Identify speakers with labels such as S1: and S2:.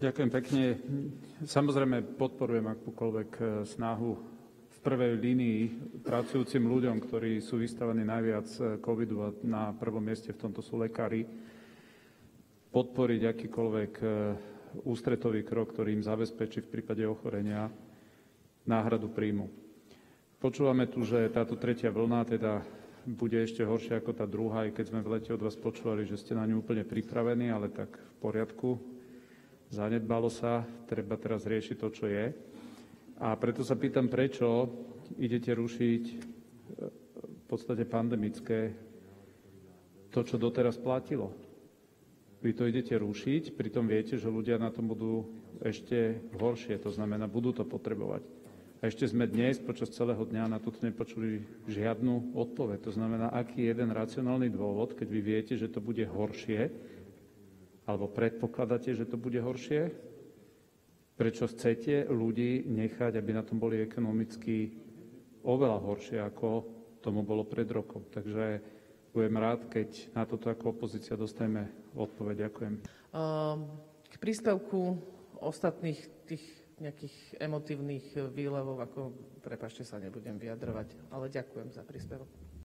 S1: Ďakujem pekne. Samozrejme podporujem akúkoľvek snahu v prvej línii pracujúcim ľuďom, ktorí sú vystavení najviac covidu a na prvom mieste v tomto sú lekári, podporiť akýkoľvek ústretový krok, ktorý im zabezpečí v prípade ochorenia náhradu príjmu. Počúvame tu, že táto tretia vlna teda bude ešte horšia ako tá druhá, aj keď sme v lete od vás počúvali, že ste na ňu úplne pripravení, ale tak v poriadku. Zanedbalo sa, treba teraz riešiť to, čo je. A preto sa pýtam, prečo idete rušiť v podstate pandemické to, čo doteraz platilo. Vy to idete rušiť, pritom viete, že ľudia na tom budú ešte horšie, to znamená, budú to potrebovať. A ešte sme dnes počas celého dňa na toto nepočuli žiadnu odpoveď. To znamená, aký je jeden racionálny dôvod, keď vy viete, že to bude horšie, alebo predpokladáte, že to bude horšie, prečo chcete ľudí nechať, aby na tom boli ekonomicky oveľa horšie, ako tomu bolo pred rokom. Takže budem rád, keď na toto ako opozícia dostaneme odpoveď. Ďakujem.
S2: K príspevku ostatných tých nejakých emotívnych výlevov, prepáčte, sa nebudem vyjadrovať, ale ďakujem za príspevok.